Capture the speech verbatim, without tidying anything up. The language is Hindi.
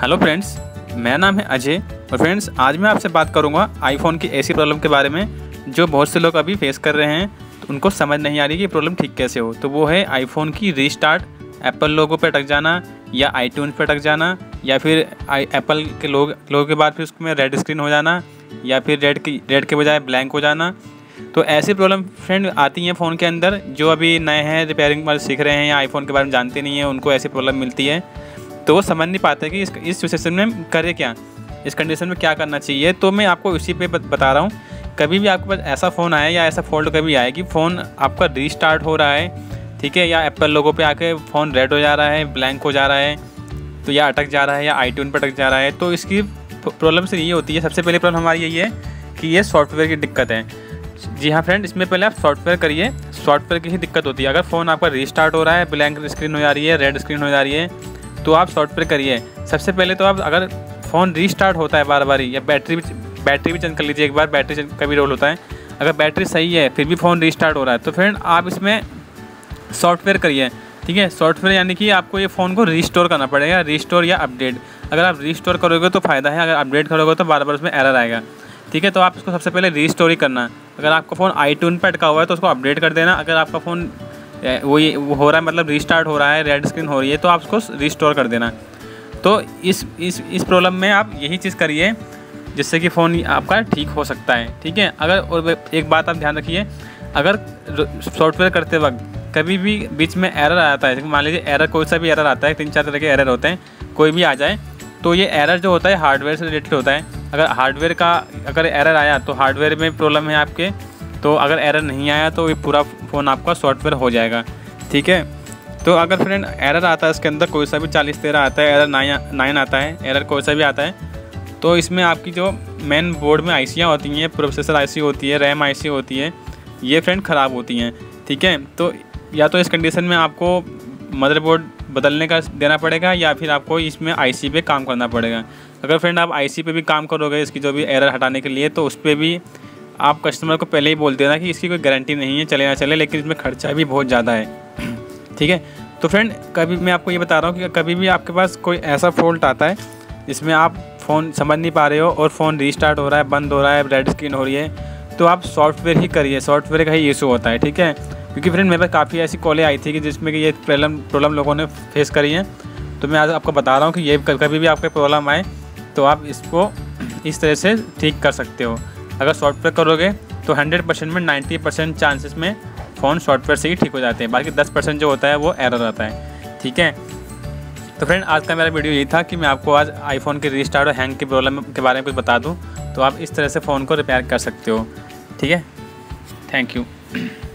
हेलो फ्रेंड्स, मेरा नाम है अजय और फ्रेंड्स आज मैं आपसे बात करूंगा आईफोन की ऐसी प्रॉब्लम के बारे में जो बहुत से लोग अभी फेस कर रहे हैं। तो उनको समझ नहीं आ रही कि प्रॉब्लम ठीक कैसे हो। तो वो है आईफोन की रीस्टार्ट, एप्पल लोगो पे अटक जाना या आईट्यून्स पे अटक जाना, या फिर आई एप्पल के लोग लोगों के बाद फिर उसमें रेड स्क्रीन हो जाना, या फिर रेड की रेड के बजाय ब्लैंक हो जाना। तो ऐसी प्रॉब्लम फ्रेंड आती हैं फ़ोन के अंदर। जो अभी नए हैं, रिपेयरिंग वाले सीख रहे हैं या आईफोन के बारे में जानते नहीं हैं, उनको ऐसी प्रॉब्लम मिलती है। तो वो समझ नहीं पाते कि इस इस सिचुएशन में करे क्या, इस कंडीशन में क्या करना चाहिए। तो मैं आपको इसी पे बता रहा हूँ। कभी भी आपके पास ऐसा फ़ोन आए या ऐसा फॉल्ट कभी आए कि फ़ोन आपका रीस्टार्ट हो रहा है, ठीक है, या एप्पल लोगो पे आके फ़ोन रेड हो जा रहा है, ब्लैंक हो जा रहा है, तो या अटक जा रहा है या आईट्यून पर अटक जा रहा है, तो इसकी प्रॉब्लम से ये होती है। सबसे पहले प्रॉब्लम हमारी यही है कि ये सॉफ्टवेयर की दिक्कत है। जी हाँ फ्रेंड, इसमें पहले आप सॉफ्टवेयर करिए। सॉफ्टवेयर की ही दिक्कत होती है। अगर फ़ोन आपका रीस्टार्ट हो रहा है, ब्लैंक स्क्रीन हो जा रही है, रेड स्क्रीन हो जा रही है, तो आप सॉफ्टवेयर करिए। सबसे पहले तो आप अगर फ़ोन रीस्टार्ट होता है बार बार, या बैटरी भी बैटरी भी चेंज कर लीजिए एक बार, बैटरी का भी रोल होता है। अगर बैटरी सही है फिर भी फ़ोन रीस्टार्ट हो रहा है, तो फ्रेंड आप इसमें सॉफ्टवेयर करिए, ठीक है। सॉफ्टवेयर यानी कि आपको ये फ़ोन को रीस्टोर करना पड़ेगा, रीस्टोर या अपडेट। अगर आप रीस्टोर करोगे तो फ़ायदा है, अगर अपडेट करोगे तो बार बार उसमें एरर आएगा, ठीक है। तो आप इसको सबसे पहले रीस्टोर ही करना। अगर आपका फ़ोन आईट्यून पर अटका हुआ है तो उसको अपडेट कर देना। अगर आपका फ़ोन वही वो हो रहा है, मतलब रीस्टार्ट हो रहा है, रेड स्क्रीन हो रही है, तो आप उसको रीस्टोर कर देना। तो इस इस इस प्रॉब्लम में आप यही चीज़ करिए जिससे कि फ़ोन आपका ठीक हो सकता है, ठीक है। अगर और एक बात आप ध्यान रखिए, अगर सॉफ्टवेयर करते वक्त कभी भी बीच में एरर आता है, मान लीजिए एरर कोई सा भी एरर आता है, तीन चार तरह के एरर होते हैं, कोई भी आ जाए, तो ये एरर जो होता है हार्डवेयर से रिलेटेड होता है। अगर हार्डवेयर का अगर एरर आया तो हार्डवेयर में प्रॉब्लम है आपके, तो अगर एरर नहीं आया तो ये पूरा फ़ोन आपका सॉफ्टवेयर हो जाएगा, ठीक है। तो अगर फ्रेंड एरर आता है इसके अंदर, कोई सा भी चालीस तेरह आता है, एरर नाइन नाइन आता है, एरर कोई सा भी आता है, तो इसमें आपकी जो मेन बोर्ड में आईसियाँ होती हैं, प्रोसेसर आईसी होती है, रैम आईसी होती है, ये फ्रेंड ख़राब होती हैं, ठीक है। तो या तो इस कंडीशन में आपको मदरबोर्ड बदलने का देना पड़ेगा, या फिर आपको इसमें आईसी पे काम करना पड़ेगा। अगर फ्रेंड आप आईसी पे भी काम करोगे इसकी जो भी एरर हटाने के लिए, तो उस पर भी आप कस्टमर को पहले ही बोल देना कि इसकी कोई गारंटी नहीं है, चले ना चले, लेकिन इसमें खर्चा भी बहुत ज़्यादा है, ठीक है। तो फ्रेंड कभी मैं आपको ये बता रहा हूँ कि कभी भी आपके पास कोई ऐसा फॉल्ट आता है जिसमें आप फ़ोन समझ नहीं पा रहे हो और फ़ोन रीस्टार्ट हो रहा है, बंद हो रहा है, रेड स्क्रीन हो रही है, तो आप सॉफ्टवेयर ही करिए। सॉफ्टवेयर का ही इशू होता है, ठीक है। क्योंकि फ्रेंड मेरे पास काफ़ी ऐसी कॉलें आई थी कि जिसमें कि ये प्रॉब्लम प्रॉब्लम लोगों ने फेस करी है। तो मैं आज आपको बता रहा हूँ कि ये कभी भी आपको प्रॉब्लम आए तो आप इसको इस तरह से ठीक कर सकते हो। अगर सॉफ्टवेयर करोगे तो हंड्रेड परसेंट में नाइन्टी परसेंट चांसेस में फ़ोन सॉफ्टवेयर से ही ठीक हो जाते हैं, बाकी दस परसेंट जो होता है वो एरर आता है, ठीक है। तो फ्रेंड आज का मेरा वीडियो यही था कि मैं आपको आज आईफोन के रीस्टार्ट और हैंग की प्रॉब्लम के बारे में कुछ बता दूँ, तो आप इस तरह से फ़ोन को रिपेयर कर सकते हो, ठीक है। Thank you.